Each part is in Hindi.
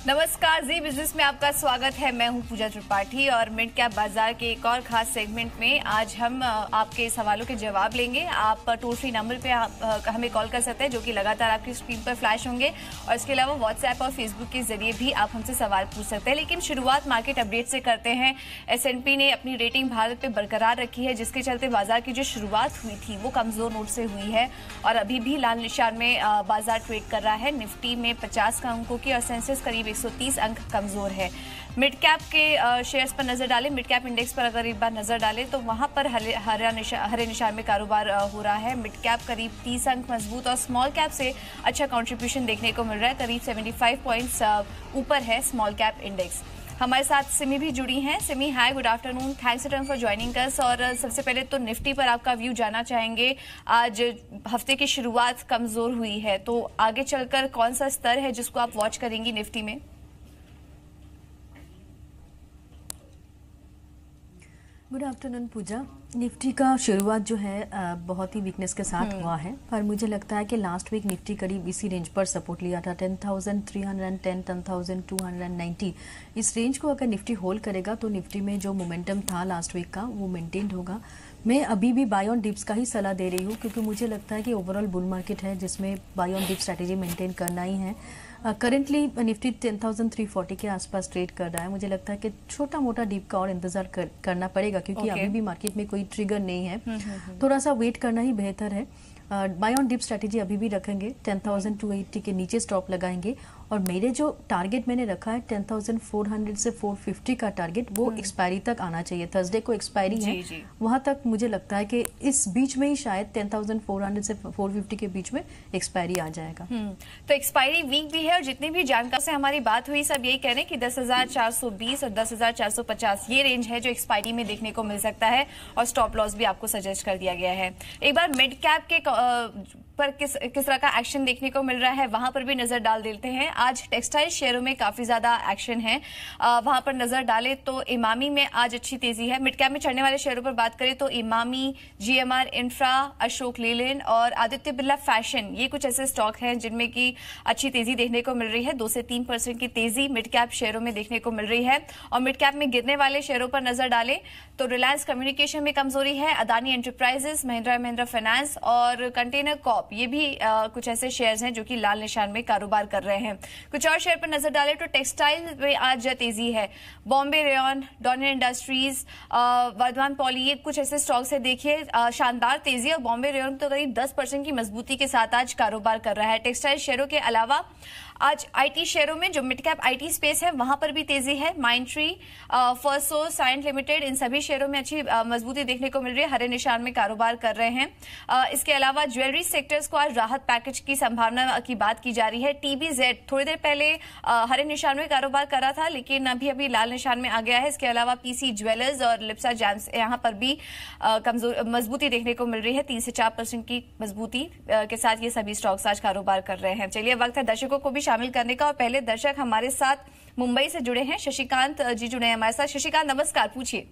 नमस्कार, जी बिजनेस में आपका स्वागत है। मैं हूं पूजा त्रिपाठी और मिड कैप बाजार के एक और खास सेगमेंट में आज हम आपके सवालों के जवाब लेंगे। आप टोल फ्री नंबर पे हमें कॉल कर सकते हैं जो कि लगातार आपकी स्क्रीन पर फ्लैश होंगे, और इसके अलावा व्हाट्सएप और फेसबुक के जरिए भी आप हमसे सवाल पूछ सकते हैं। लेकिन शुरुआत मार्केट अपडेट से करते हैं। S&P ने अपनी रेटिंग भारत पे बरकरार रखी है, जिसके चलते बाजार की जो शुरुआत हुई थी वो कमजोर नोट से हुई है और अभी भी लाल निशान में बाजार ट्रेड कर रहा है। निफ्टी में 50 का अंकों की और सेंसेक्स करीब 130 अंक कमजोर है। मिड कैप के शेयर्स पर नजर डालें, मिड कैप इंडेक्स पर अगर एक बार नजर डालें तो वहां पर हरे निशान में कारोबार हो रहा है। मिड कैप करीब 30 अंक मजबूत और स्मॉल कैप से अच्छा कंट्रीब्यूशन देखने को मिल रहा है। करीब 75 पॉइंट्स ऊपर है स्मॉल कैप इंडेक्स। हमारे साथ सिमी भी जुड़ी हैं। Simi, hi, good afternoon, thanks a for joining us. और सबसे पहले तो निफ्टी पर आपका व्यू जानना चाहेंगे। आज हफ्ते की शुरुआत कमजोर हुई है, तो आगे चलकर कौन सा स्तर है जिसको आप वॉच करेंगी निफ्टी में? गुड आफ्टरनून पूजा। निफ्टी का शुरुआत जो है बहुत ही वीकनेस के साथ हुआ है, पर मुझे लगता है कि लास्ट वीक निफ्टी करीब इसी रेंज पर सपोर्ट लिया था, 10,310, 10,290। इस रेंज को अगर निफ्टी होल्ड करेगा तो निफ्टी में जो मोमेंटम था लास्ट वीक का वो मेंटेन होगा। मैं अभी भी बाय ऑन डिप्स का ही सलाह दे रही हूँ, क्योंकि मुझे लगता है कि ओवरऑल बुल मार्केट है जिसमें buy on dip strategy maintain करना ही है। करेंटली निफ्टी 10,340 के आसपास ट्रेड कर रहा है। मुझे लगता है कि छोटा मोटा डीप का और इंतजार करना पड़ेगा, क्योंकि अभी भी मार्केट में कोई ट्रिगर नहीं है। थोड़ा सा वेट करना ही बेहतर है। बाय ऑन डिप स्ट्रैटेजी अभी भी रखेंगे, 10,280 के नीचे स्टॉप लगाएंगे। और मेरे जो टारगेट मैंने रखा है 10,400 से 450 का टारगेट, वो एक्सपायरी तक आना चाहिए। थर्सडे को एक्सपायरी है, वहां तक मुझे लगता है कि इस बीच में ही शायद 10,400 से 450 के बीच में एक्सपायरी आ जाएगा। तो एक्सपायरी वीक भी है और जितनी भी जानकार से हमारी बात हुई सब यही कह रहे हैं कि 10,420 और 10,450 ये रेंज है जो एक्सपायरी में देखने को मिल सकता है, और स्टॉप लॉस भी आपको सजेस्ट कर दिया गया है। एक बार मिड कैप के पर किस तरह का एक्शन देखने को मिल रहा है वहां पर भी नजर डाल देते हैं। आज टेक्सटाइल शेयरों में काफी ज्यादा एक्शन है, वहां पर नजर डालें तो इमामी में आज अच्छी तेजी है। मिड कैप में चढ़ने वाले शेयरों पर बात करें तो इमामी, GMR इंफ्रा, अशोक लेलैंड और आदित्य बिरला फैशन, ये कुछ ऐसे स्टॉक हैं जिनमें की अच्छी तेजी देखने को मिल रही है। 2 से 3% की तेजी मिड कैप शेयरों में देखने को मिल रही है। और मिड कैप में गिरने वाले शेयरों पर नजर डालें तो रिलायंस कम्युनिकेशन में कमजोरी है, अदानी एंटरप्राइजेस, महिंद्रा फाइनेंस और कंटेनर कॉर्प, ये भी कुछ ऐसे शेयर्स हैं जो कि लाल निशान में कारोबार कर रहे हैं। कुछ और शेयर पर नजर डालें तो टेक्सटाइल में आज तेजी है। Bombay rayon, Donear industries, Vardhman poly, ये कुछ ऐसे स्टॉक्स है। देखिए शानदार तेजी, और बॉम्बे रेयन तो करीब 10% की मजबूती के साथ आज कारोबार कर रहा है। टेक्सटाइल शेयरों के अलावा आज IT शेयरों में जो मिड कैप IT स्पेस है वहां पर भी तेजी है। माइंडट्री, फर्सो, साइंट लिमिटेड, इन सभी शेयरों में अच्छी मजबूती देखने को मिल रही है, हरे निशान में कारोबार कर रहे हैं। इसके अलावा ज्वेलरी सेक्टर्स को आज राहत पैकेज की संभावना की बात की जा रही है। TBZ थोड़ी देर पहले हरे निशान में कारोबार कर रहा था, लेकिन अभी लाल निशान में आ गया है। इसके अलावा PC ज्वेलर्स और लिप्सा जैम्स, यहाँ पर भी मजबूती देखने को मिल रही है। 3 से 4% की मजबूती के साथ ये सभी स्टॉक्स आज कारोबार कर रहे हैं। चलिए, वक्त है दर्शकों को भी शामिल करने का, और पहले दर्शक हमारे साथ मुंबई से जुड़े हैं, शशिकांत जी जुड़े हैं हमारे साथ। शशिकांत नमस्कार, पूछिए।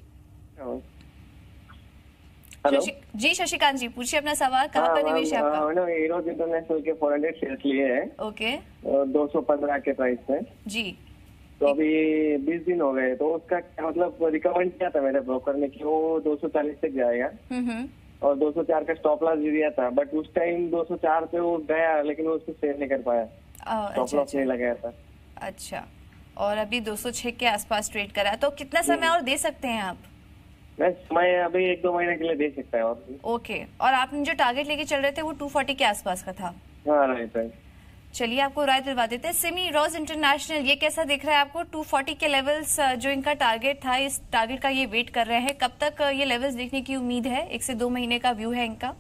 जी शशिकांत जी, पूछिए अपना सवाल। कहाँ पर निवेश है आपका? मैंने हीरोज इंटरनेशनल के 400 शेयर्स लिए हैं। ओके। 215 के प्राइस पे जी। तो अभी 20 दिन हो गए, तो उसका क्या मतलब रिकमेंड किया था मेरे ब्रोकर ने कि वो 240 तक जाएगा, और 204 का स्टॉप लॉस भी दिया था, बट उस टाइम 204 पे वो गया, लेकिन वो उसको सेल नहीं कर पाया, स्टॉप लॉस नहीं लगाया था। अच्छा, और अभी 206 के आसपास ट्रेड करा, तो कितना समय और दे सकते हैं आप? मैं अभी 1-2 महीने के लिए दे सकता है। और ओके, और आपने जो टारगेट लेके चल रहे थे वो 240 के आसपास का था? हाँ, राइट राइट। चलिए, आपको राय दिलवा देते हैं। सिमी रोज इंटरनेशनल, ये कैसा दिख रहा है आपको? 240 के लेवल्स जो इनका टारगेट था, इस टारगेट का ये वेट कर रहे हैं, कब तक ये लेवल्स देखने की उम्मीद है? 1 से 2 महीने का व्यू है इनका?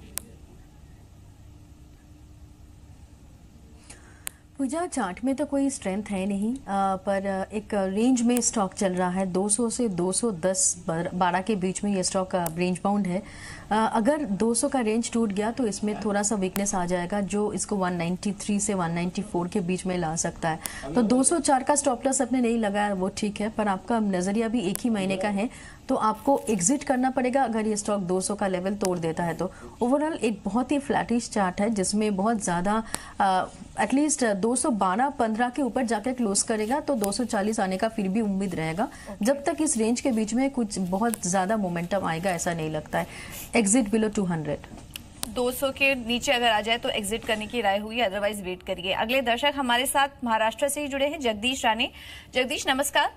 पूजा, चार्ट में तो कोई स्ट्रेंथ है नहीं, पर एक रेंज में स्टॉक चल रहा है। 200 से 210-12 के बीच में ये स्टॉक रेंज बाउंड है। अगर 200 का रेंज टूट गया तो इसमें थोड़ा सा वीकनेस आ जाएगा, जो इसको 193 से 194 के बीच में ला सकता है। तो 204 का स्टॉप लॉस अपने नहीं लगाया वो ठीक है, पर आपका नजरिया भी 1 ही महीने का है, तो आपको एग्जिट करना पड़ेगा अगर ये स्टॉक 200 का लेवल तोड़ देता है तो। ओवरऑल एक बहुत ही फ्लैटिश चार्ट है जिसमें बहुत ज़्यादा एटलीस्ट 212-15 के ऊपर जाकर क्लोज करेगा तो 240 आने का फिर भी उम्मीद रहेगा। जब तक इस रेंज के बीच में कुछ बहुत ज़्यादा मोमेंटम आएगा ऐसा नहीं लगता है। Exit below 200। 200 के नीचे अगर आ जाए तो एग्जिट करने की राय हुई, अदरवाइज वेट करिए। अगले दर्शक हमारे साथ महाराष्ट्र से ही जुड़े हैं, जगदीश राणे। जगदीश नमस्कार।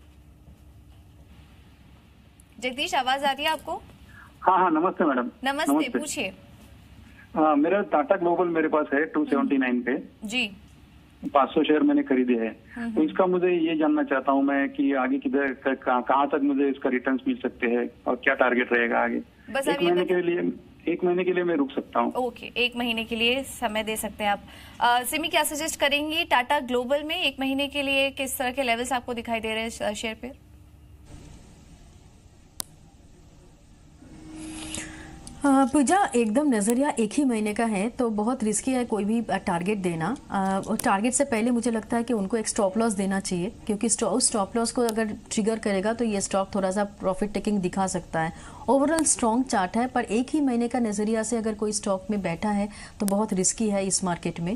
जगदीश आवाज आ रही है आपको? हाँ, नमस्ते मैडम। नमस्ते, पूछिए। मेरा टाटा ग्लोबल मेरे पास है 279 पे जी। 500 शेयर मैंने खरीदे हैं। तो इसका मुझे ये जानना चाहता हूँ मैं कि आगे किधर कहाँ तक मुझे इसका रिटर्न्स मिल सकते हैं और क्या टारगेट रहेगा आगे। बस एक महीने के लिए मैं रुक सकता हूँ। ओके, 1 महीने के लिए समय दे सकते हैं आप। सिमी क्या सजेस्ट करेंगी टाटा ग्लोबल में 1 महीने के लिए? किस तरह के लेवल्स आपको दिखाई दे रहे हैं शेयर पे? पूजा एकदम नजरिया 1 ही महीने का है तो बहुत रिस्की है कोई भी टारगेट देना। और टारगेट से पहले मुझे लगता है कि उनको एक स्टॉप लॉस देना चाहिए, क्योंकि उस स्टॉप लॉस को अगर ट्रिगर करेगा तो ये स्टॉक थोड़ा सा प्रॉफिट टेकिंग दिखा सकता है। ओवरऑल स्ट्रॉन्ग चार्ट है पर 1 ही महीने का नजरिया से अगर कोई स्टॉक में बैठा है तो बहुत रिस्की है इस मार्केट में।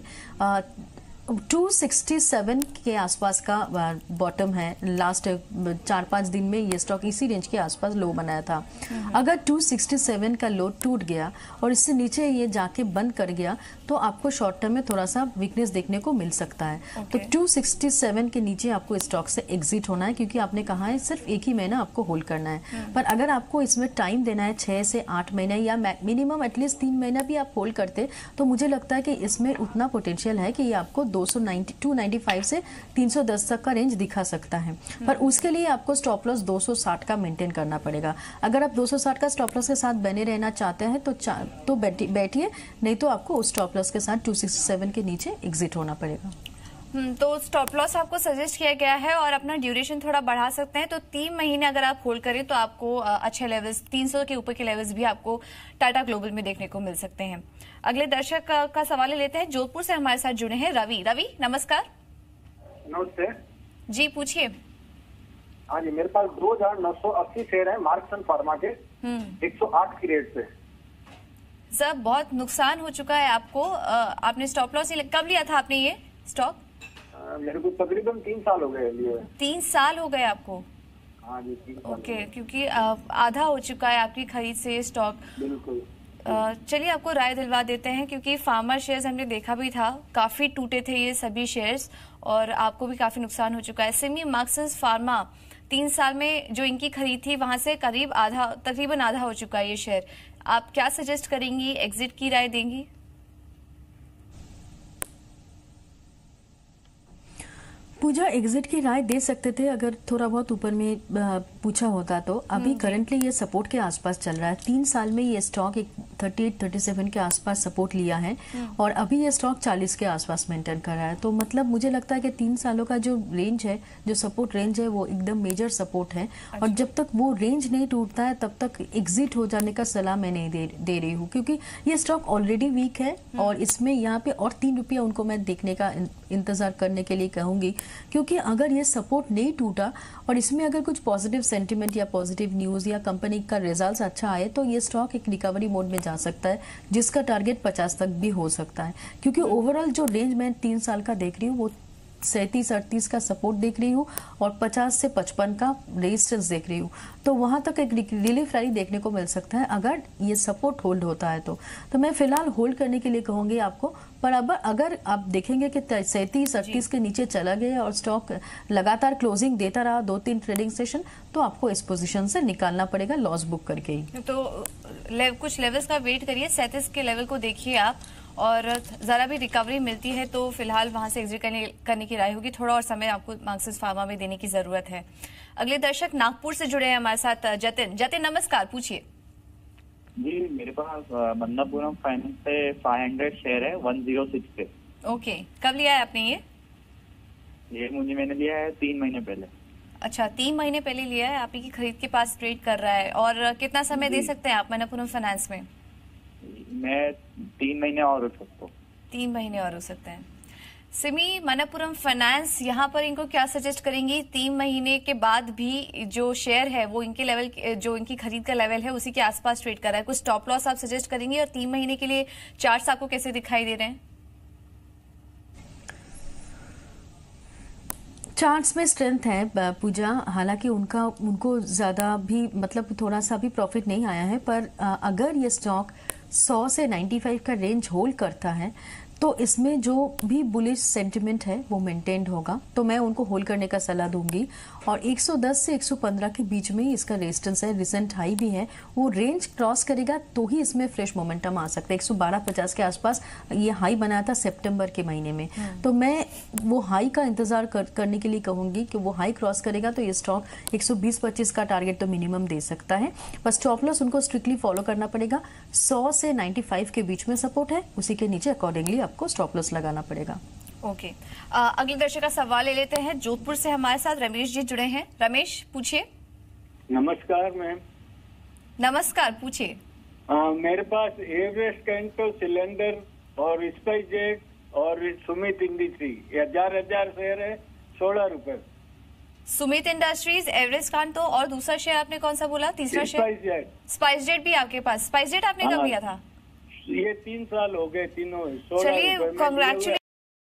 267 के आसपास का बॉटम है। लास्ट 4-5 दिन में ये स्टॉक इसी रेंज के आसपास लो बनाया था। अगर 267 का लो टूट गया और इससे नीचे ये जाके बंद कर गया तो आपको शॉर्ट टर्म में थोड़ा सा वीकनेस देखने को मिल सकता है। तो 267 के नीचे आपको स्टॉक से एग्जिट होना है, क्योंकि आपने कहा है सिर्फ 1 ही महीना आपको होल्ड करना है। पर अगर आपको इसमें टाइम देना है 6 से 8 महीना या मिनिमम एटलीस्ट 3 महीना भी आप होल्ड करते तो मुझे लगता है कि इसमें उतना पोटेंशियल है कि ये आपको 295 से 310 तक का रेंज दिखा सकता है। पर उसके लिए आपको स्टॉप लॉस 260 का मेंटेन करना पड़ेगा। अगर आप 260 का स्टॉप लॉस के साथ बने रहना चाहते हैं तो बैठिए, नहीं तो आपको उस स्टॉप लॉस के साथ 267 के नीचे एग्जिट होना पड़ेगा। तो स्टॉप लॉस आपको सजेस्ट किया गया है और अपना ड्यूरेशन थोड़ा बढ़ा सकते हैं। तो 3 महीने अगर आप होल्ड करें तो आपको अच्छे लेवल्स 300 के ऊपर के लेवल्स भी आपको टाटा ग्लोबल में देखने को मिल सकते हैं। अगले दर्शक का सवाल लेते हैं, जोधपुर से हमारे साथ जुड़े हैं रवि। रवि नमस्कार। नमस्ते जी, पूछिए। हाँ जी, मेरे पास 2980 शेयर है मार्क्सन फार्मा के 108 की रेट से। सर बहुत नुकसान हो चुका है आपको। आपने स्टॉप लॉस कब लिया था आपने ये स्टॉक? मेरे को तकरीबन 3 साल हो गए लिए। 3 साल हो गए आपको? हाँ जी, 3 साल। ओके, क्योंकि आधा हो चुका है आपकी खरीद से ये स्टॉक। बिल्कुल। चलिए आपको राय दिलवा देते हैं, क्योंकि फार्मा शेयर्स हमने देखा भी था, काफी टूटे थे ये सभी शेयर्स और आपको भी काफी नुकसान हो चुका है। सिमी मार्क्सन फार्मा 3 साल में जो इनकी खरीद थी वहां से तकरीबन आधा हो चुका है ये शेयर। आप क्या सजेस्ट करेंगी? एग्जिट की राय देंगी? पूजा एग्जिट की राय दे सकते थे अगर थोड़ा बहुत ऊपर में पूछा होता तो। अभी करंटली ये सपोर्ट के आसपास चल रहा है। 3 साल में ये स्टॉक एक 38-37 के आसपास सपोर्ट लिया है और अभी ये स्टॉक 40 के आसपास मेंटेन कर रहा है। तो मतलब मुझे लगता है कि 3 सालों का जो रेंज है, जो सपोर्ट रेंज है, वो एकदम मेजर सपोर्ट है। और जब तक वो रेंज नहीं टूटता है तब तक एग्जिट हो जाने का सलाह मैं नहीं दे रही हूँ, क्योंकि ये स्टॉक ऑलरेडी वीक है और इसमें यहाँ पे और 3 रुपया उनको मैं देखने का इंतजार करने के लिए कहूंगी, क्योंकि अगर ये सपोर्ट नहीं टूटा और इसमें अगर कुछ पॉजिटिव सेंटीमेंट या पॉजिटिव न्यूज या कंपनी का रिजल्ट्स अच्छा आए तो ये स्टॉक एक रिकवरी मोड में जा सकता है, जिसका टारगेट 50 तक भी हो सकता है। क्योंकि ओवरऑल जो रेंज मैं 3 साल का देख रही हूँ वो 37-38 का सपोर्ट देख रही हूँ और 50 से 55 का रेजिस्टेंस देख रही हूँ। तो वहां तक एक रिलीफ रैली देखने को मिल सकता है अगर ये सपोर्ट होल्ड होता है तो मैं फिलहाल होल्ड करने के लिए कहूंगी आपको। पर अब अगर आप देखेंगे कि 37-38 के नीचे चला गया और स्टॉक लगातार क्लोजिंग देता रहा 2-3 ट्रेडिंग सेशन, तो आपको इस पोजीशन से निकालना पड़ेगा लॉस बुक करके ही। तो कुछ लेवल्स का वेट करिए, 37 के लेवल को देखिए आप, और जरा भी रिकवरी मिलती है तो फिलहाल वहां से एग्जिट करने की राय होगी। थोड़ा और समय आपको मार्क्सन फार्मा में देने की जरूरत है। अगले दर्शक नागपुर से जुड़े हैं हमारे साथ, जतिन नमस्कार, पूछिए। जी, मेरे पास मन्नापुरम फाइनेंस पे 500 शेयर है 106 पे। ओके, कब लिया है आपने ये? मैंने लिया है 3 महीने पहले। अच्छा, 3 महीने पहले लिया है। आप ही की खरीद के पास ट्रेड कर रहा है। और कितना समय दे सकते हैं आप मन्नापुरम फाइनेंस में? मैं 3 महीने और हो सकता हूँ। 3 महीने और हो सकते हैं। सिमी, मनप्पुरम फाइनेंस, यहाँ पर इनको क्या सजेस्ट करेंगी? 3 महीने के बाद भी जो शेयर है वो इनके लेवल, जो इनकी खरीद का लेवल है उसी के आसपास ट्रेड कर रहा है। कुछ स्टॉप लॉस आप सजेस्ट करेंगे? और 3 महीने के लिए चार्ट्स आपको कैसे दिखाई दे रहे हैं? चार्ट्स में स्ट्रेंथ है पूजा, हालांकि उनको ज्यादा भी मतलब थोड़ा सा भी प्रॉफिट नहीं आया है, पर अगर ये स्टॉक 100 से 95 का रेंज होल्ड करता है तो इसमें जो भी बुलिश सेंटिमेंट है वो मेंटेन्ड होगा, तो मैं उनको होल्ड करने का सलाह दूंगी। और 110 से 115 के बीच में इसका रेजिस्टेंस है, रिसेंट हाई भी है, वो रेंज क्रॉस करेगा तो ही इसमें फ्रेश मोमेंटम आ सकता है। 112.50 के आसपास ये हाई बनाया था सितंबर के महीने में, तो मैं वो हाई का इंतजार करने के लिए कहूंगी कि वो हाई क्रॉस करेगा तो ये स्टॉक 120-25 का टारगेट तो मिनिमम दे सकता है। बस स्टॉप लॉस उनको स्ट्रिक्टली फॉलो करना पड़ेगा। 100 से 95 के बीच में सपोर्ट है, उसी के नीचे अकॉर्डिंगली आपको स्टॉप लॉस लगाना पड़ेगा। ओके, अगले दर्शक का सवाल ले लेते हैं। जोधपुर से हमारे साथ रमेश जी जुड़े हैं। रमेश, पूछिए। नमस्कार मैम। नमस्कार, पूछिए। मेरे पास एवरेस्ट कैंटो सिलेंडर और स्पाइसजेट और सुमित इंडस्ट्री 1000 शेयर है, 16 रुपए। सुमित इंडस्ट्रीज, एवरेस्ट कांटो और दूसरा शेयर आपने कौन सा बोला? तीसरा शेयर स्पाइसजेट भी आपके पास। स्पाइसजेट आपने कब लिया था? ये 3 साल हो गए, तीनों। चलिए, कांग्रेचुलेशन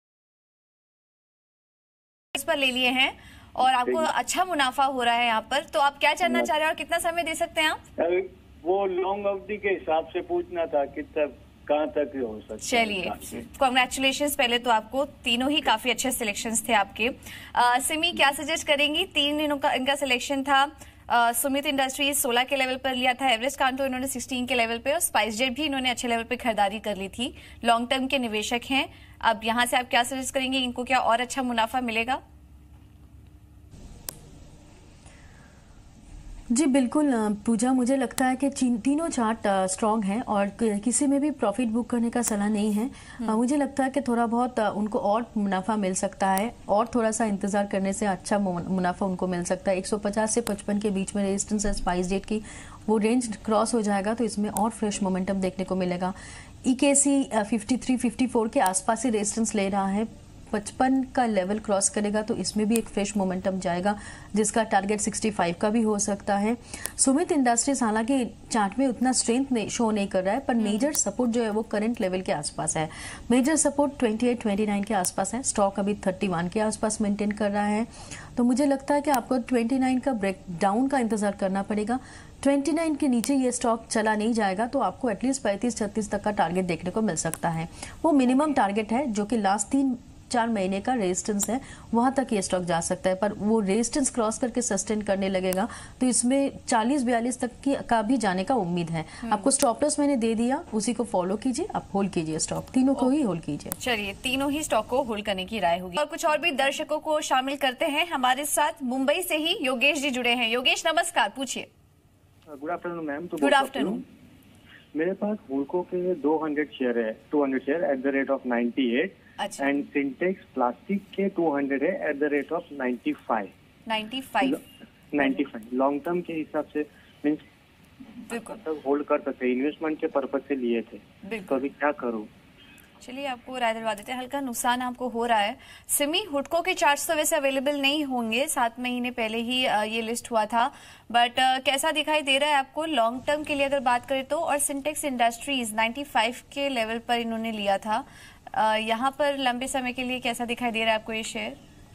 पर ले लिए हैं और आपको अच्छा मुनाफा हो रहा है यहाँ पर। तो आप क्या जानना चाह रहे हैं और कितना समय दे सकते हैं आप? वो लॉन्ग अवधि के हिसाब से पूछना था कितना कहाँ तक हो सकता है। चलिए, कांग्रेचुलेशंस पहले तो आपको। तीनों ही काफी अच्छे सिलेक्शंस थे आपके। सिमी, क्या सजेस्ट करेंगी? 3 इनका सिलेक्शन था। सुमित इंडस्ट्रीज 16 के लेवल पर लिया था, एवरेस्ट कांटो इन्होंने 16 के लेवल पे, और स्पाइसजेट भी इन्होंने अच्छे लेवल पे खरीदारी कर ली थी। लॉन्ग टर्म के निवेशक हैं। अब यहाँ से आप क्या सजेस्ट करेंगे? इनको क्या और अच्छा मुनाफा मिलेगा? जी बिल्कुल पूजा, मुझे लगता है कि तीनों चार्ट स्ट्रांग हैं और किसी में भी प्रॉफिट बुक करने का सलाह नहीं है। मुझे लगता है कि थोड़ा बहुत उनको और मुनाफा मिल सकता है, और थोड़ा सा इंतजार करने से अच्छा मुनाफा उनको मिल सकता है। 150 से 55 के बीच में रेजिस्टेंस है स्पाइसजेट की, वो रेंज क्रॉस हो जाएगा तो इसमें और फ्रेश मोमेंटम देखने को मिलेगा। ईकेसी 53-54 के आसपास ही रेजिस्टेंस ले रहा है, 55 का लेवल क्रॉस करेगा तो इसमें भी एक फ्रेश मोमेंटम जाएगा, जिसका टारगेट 65 का भी हो सकता है। सुमित इंडस्ट्रीज हालांकि चार्ट में उतना स्ट्रेंथ शो नहीं कर रहा है, पर मेजर सपोर्ट जो है वो करंट लेवल के आसपास है। मेजर सपोर्ट 28-29 के आसपास है, स्टॉक अभी 31 के आसपास मेंटेन कर रहा है। तो मुझे लगता है कि आपको 29 का ब्रेक डाउन का इंतजार करना पड़ेगा। 29 के नीचे ये स्टॉक चला नहीं जाएगा तो आपको एटलीस्ट 35-36 तक का टारगेट देखने को मिल सकता है। वो मिनिमम टारगेट है जो कि लास्ट 3-4 महीने का रेजिस्टेंस है, वहां तक ये स्टॉक जा सकता है, पर वो रेजिस्टेंस क्रॉस करके सस्टेन करने लगेगा तो इसमें 40-42 तक का भी जाने का उम्मीद है। आपको स्टॉप लॉस मैंने दे दिया, उसी को फॉलो कीजिए, आप होल्ड कीजिए स्टॉक, तीनों को ही होल्ड कीजिए। चलिए, तीनों ही स्टॉक को होल्ड करने की राय होगी। और कुछ और भी दर्शकों को शामिल करते हैं। हमारे साथ मुंबई से ही योगेश जी जुड़े हैं। योगेश, नमस्कार, पूछिए। Good afternoon ma'am. Good afternoon. मेरे पास हुडको के 200 शेयर है, 200 share at the rate of 98। अच्छा। एंड सिंटेक्स प्लास्टिक के 200 है at the rate of 95। Long term के हिसाब से मीन्स बिल्कुल होल्ड कर सकते हैं, इन्वेस्टमेंट के पर्पज से लिए थे, तो अभी क्या करूँ? चलिए, आपको राय दिलवा देते हैं। हल्का नुकसान आपको हो रहा है। सिमी, हुडको के चार्ट्स तो वैसे अवेलेबल नहीं होंगे, 7 महीने पहले ही ये लिस्ट हुआ था, बट कैसा दिखाई दे रहा है आपको लॉन्ग टर्म के लिए अगर बात करें तो? और सिंटेक्स इंडस्ट्रीज 95 के लेवल पर इन्होंने लिया था, यहाँ पर लंबे समय के लिए कैसा दिखाई दे रहा है आपको ये शेयर?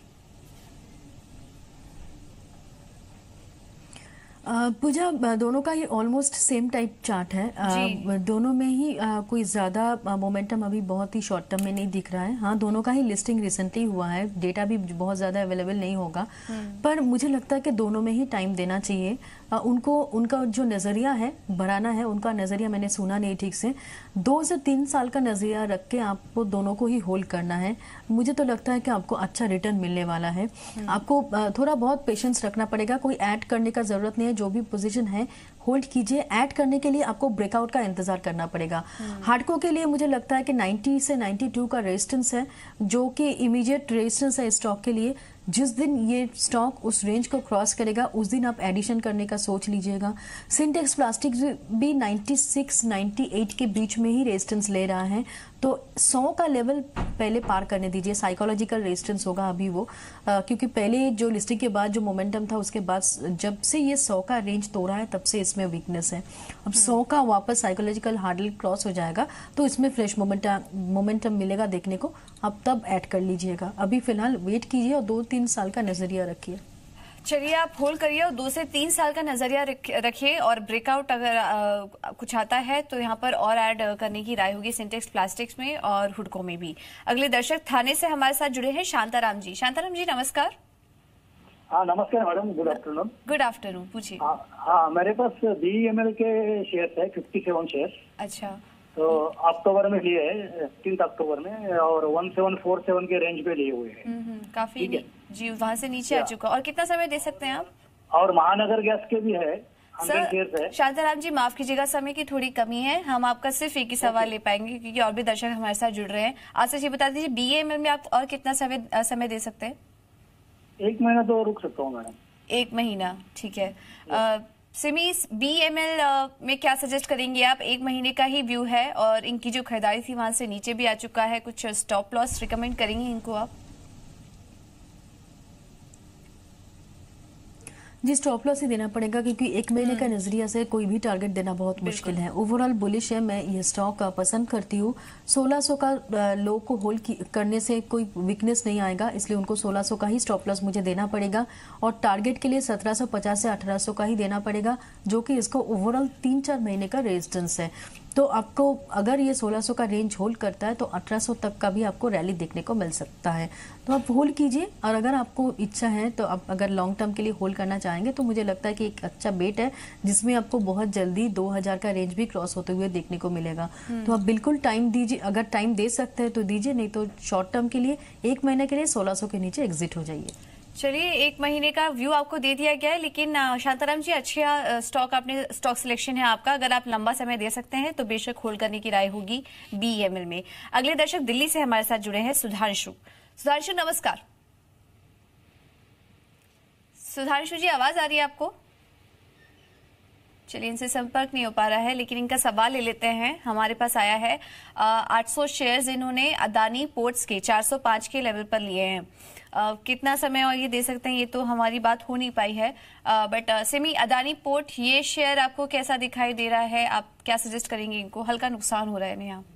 पूजा, दोनों का ही ऑलमोस्ट सेम टाइप चार्ट है। दोनों में ही कोई ज्यादा मोमेंटम अभी बहुत ही शॉर्ट टर्म में नहीं दिख रहा है। हाँ, दोनों का ही लिस्टिंग रिसेंटली हुआ है, डेटा भी बहुत ज्यादा अवेलेबल नहीं होगा, पर मुझे लगता है कि दोनों में ही टाइम देना चाहिए उनको। उनका जो नजरिया है बढ़ाना है, उनका नजरिया मैंने सुना नहीं ठीक से, 2 से 3 साल का नजरिया रख के आपको दोनों को ही होल्ड करना है। मुझे तो लगता है कि आपको अच्छा रिटर्न मिलने वाला है। आपको थोड़ा बहुत पेशेंस रखना पड़ेगा, कोई ऐड करने का जरूरत नहीं है, जो भी पोजीशन है होल्ड कीजिए। ऐड करने के लिए आपको ब्रेकआउट का इंतजार करना पड़ेगा। हार्डको के लिए मुझे लगता है कि 90 से 92 का रेजिस्टेंस है, जो कि इमीडिएट रेजिस्टेंस है स्टॉक के लिए। जिस दिन ये स्टॉक उस रेंज को क्रॉस करेगा उस दिन आप एडिशन करने का सोच लीजिएगा। सिंटेक्स प्लास्टिक भी 96-98 के बीच में ही रेजिस्टेंस ले रहा है, तो 100 का लेवल पहले पार करने दीजिए, साइकोलॉजिकल रेजिस्टेंस होगा अभी वो, क्योंकि पहले जो लिस्टिंग के बाद जो मोमेंटम था उसके बाद जब से ये 100 का रेंज तोड़ा है तब से इसमें वीकनेस है। अब 100 का वापस साइकोलॉजिकल हार्डल क्रॉस हो जाएगा तो इसमें फ्रेश मोमेंटम मिलेगा देखने को, आप तब ऐड कर लीजिएगा। अभी फिलहाल वेट कीजिए और 2-3 साल का नजरिया रखिए। चलिए आप होल्ड करिए और 2 से 3 साल का नजरिया रखिए, और ब्रेकआउट अगर कुछ आता है तो यहाँ पर और ऐड करने की राय होगी सिंटेक्स प्लास्टिक्स में और हुडको में भी। अगले दर्शक थाने से हमारे साथ जुड़े हैं शांताराम जी। शांताराम जी नमस्कार। हाँ नमस्कार madam, good afternoon. Good afternoon, पूछिए। हाँ मेरे पास BEML के शेयर है 57 शेयर। अच्छा, तो अक्टूबर में लिए है 15 अक्टूबर में, और 1747 के रेंज पे लिए हुए हैं। काफी जी वहां से नीचे आ चुका। और कितना समय दे सकते हैं आप? और महानगर गैस के भी है 100 शेयर है। शांताराम जी माफ कीजिएगा, समय की थोड़ी कमी है, हम आपका सिर्फ एक ही सवाल ले पाएंगे क्योंकि और भी दर्शक हमारे साथ जुड़ रहे हैं। आज से बता दीजिए BEML में आप और कितना समय दे सकते हैं? 1 महीना तो रुक सकता हूँ मैडम। 1 महीना, ठीक है। सिमी BEML में क्या सजेस्ट करेंगे आप? 1 महीने का ही व्यू है और इनकी जो खरीदारी थी वहां से नीचे भी आ चुका है, कुछ स्टॉप लॉस रिकमेंड करेंगे इनको आप? जी स्टॉप लॉस ही देना पड़ेगा क्योंकि 1 महीने का नजरिया से कोई भी टारगेट देना बहुत मुश्किल है। ओवरऑल बुलिश है, मैं ये स्टॉक पसंद करती हूँ। 1600 का लो को होल्ड करने से कोई वीकनेस नहीं आएगा, इसलिए उनको 1600 का ही स्टॉप लॉस मुझे देना पड़ेगा और टारगेट के लिए 1750 से 1800 का ही देना पड़ेगा, जो कि इसको ओवरऑल 3-4 महीने का रेजिस्टेंस है। तो आपको अगर ये 1600 का रेंज होल्ड करता है तो 1800 तक का भी आपको रैली देखने को मिल सकता है। तो आप होल्ड कीजिए, और अगर आपको इच्छा है तो आप अगर लॉन्ग टर्म के लिए होल्ड करना चाहेंगे तो मुझे लगता है कि एक अच्छा बेट है जिसमें आपको बहुत जल्दी 2000 का रेंज भी क्रॉस होते हुए देखने को मिलेगा। तो आप बिल्कुल टाइम दीजिए, अगर टाइम दे सकते हैं तो दीजिए, नहीं तो शॉर्ट टर्म के लिए 1 महीने के लिए 1600 के नीचे एग्जिट हो जाइए। चलिए 1 महीने का व्यू आपको दे दिया गया है, लेकिन शांताराम जी अच्छा स्टॉक सिलेक्शन है आपका। अगर आप लंबा समय दे सकते हैं तो बेशक होल्ड करने की राय होगी BEML में। अगले दर्शक दिल्ली से हमारे साथ जुड़े हैं सुधांशु। सुधांशु नमस्कार। सुधांशु जी आवाज आ रही है आपको? चलिए इनसे संपर्क नहीं हो पा रहा है, लेकिन इनका सवाल ले लेते हैं। हमारे पास आया है 800 शेयर्स इन्होंने अदानी पोर्ट्स के 405 के लेवल पर लिए हैं। कितना समय और ये दे सकते हैं ये तो हमारी बात हो नहीं पाई है, बट सिमी अदानी पोर्ट ये शेयर आपको कैसा दिखाई दे रहा है? आप क्या सजेस्ट करेंगे इनको? हल्का नुकसान हो रहा है यहाँ।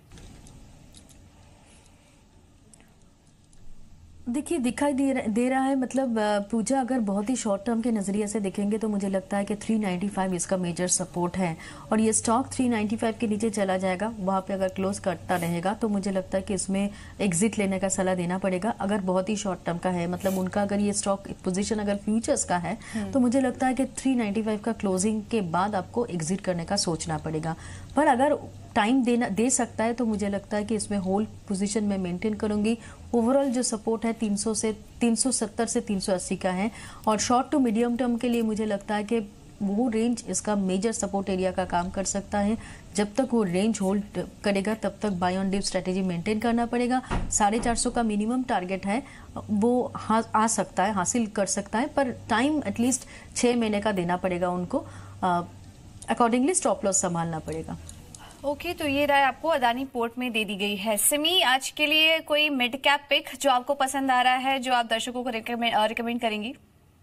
देखिए दिखाई दे रहा है, मतलब पूजा अगर बहुत ही शॉर्ट टर्म के नजरिए से देखेंगे तो मुझे लगता है कि 395 इसका मेजर सपोर्ट है और ये स्टॉक 395 के नीचे चला जाएगा। वहां पे अगर क्लोज करता रहेगा तो मुझे लगता है कि इसमें एग्जिट लेने का सलाह देना पड़ेगा अगर बहुत ही शॉर्ट टर्म का है। मतलब उनका अगर ये स्टॉक पोजीशन अगर फ्यूचर्स का है तो मुझे लगता है कि 395 का क्लोजिंग के बाद आपको एग्जिट करने का सोचना पड़ेगा। पर अगर टाइम दे सकता है तो मुझे लगता है कि इसमें होल्ड पोजीशन में मेंटेन करूंगी। ओवरऑल जो सपोर्ट है 370 से 380 का है और शॉर्ट टू मीडियम टर्म के लिए मुझे लगता है कि वो रेंज इसका मेजर सपोर्ट एरिया का काम कर सकता है। जब तक वो रेंज होल्ड करेगा तब तक buy on dip strategy maintain करना पड़ेगा। 450 का मिनिमम टारगेट है, वो आ सकता है, हासिल कर सकता है, पर टाइम एटलीस्ट 6 महीने का देना पड़ेगा उनको। अकॉर्डिंगली स्टॉप लॉस संभालना पड़ेगा। ओके, तो ये राय आपको अदानी पोर्ट में दे दी गई है। सिमी आज के लिए कोई मिड कैप पिक जो आपको पसंद आ रहा है, जो आप दर्शकों को रिकमेंड करेंगी?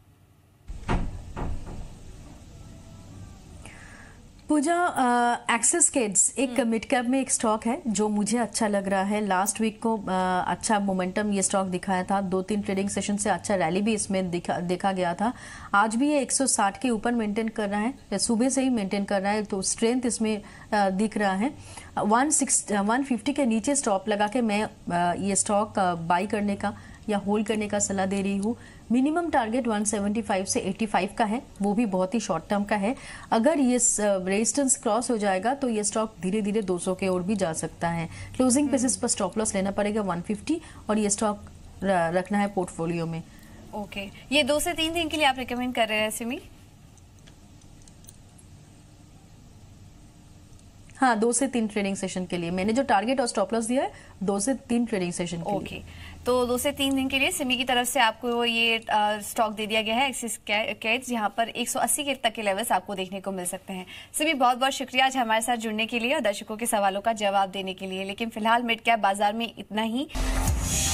पूजा एक्सिस किड्स एक मिड कैप में एक स्टॉक है जो मुझे अच्छा लग रहा है। लास्ट वीक को अच्छा मोमेंटम ये स्टॉक दिखाया था, 2-3 ट्रेडिंग सेशन से अच्छा रैली भी इसमें देखा गया था। आज भी ये 160 के ऊपर मेंटेन कर रहा है, सुबह से ही मेंटेन कर रहा है, तो स्ट्रेंथ इसमें दिख रहा है। 150 के नीचे स्टॉप लगा के मैं ये स्टॉक बाई करने का या होल्ड करने का सलाह दे रही हूँ। मिनिमम टारगेट 175 से 85 का है, वो भी बहुत ही शॉर्ट टर्म का है। अगर ये रेजिस्टेंस क्रॉस हो जाएगा तो ये स्टॉक धीरे धीरे 200 के ओर भी जा सकता है। क्लोजिंग बेसिस पर स्टॉप लॉस लेना पड़ेगा 150 और ये स्टॉक रखना है पोर्टफोलियो में। ओके, ये 2 से 3 दिन के लिए आप रिकमेंड कर रहे हैं सिमी? हाँ, 2 से 3 ट्रेडिंग सेशन के लिए मैंने जो टारगेट और स्टॉप लॉस दिया है 2 से 3 ट्रेडिंग सेशन के लिए। तो 2 से 3 दिन के लिए सिमी की तरफ से आपको ये स्टॉक दे दिया गया है एक्सिस कैट्स, जहां पर 180 के तक के लेवल्स आपको देखने को मिल सकते हैं। सिमी बहुत बहुत शुक्रिया आज हमारे साथ जुड़ने के लिए और दर्शकों के सवालों का जवाब देने के लिए। लेकिन फिलहाल मिड कैप बाजार में इतना ही।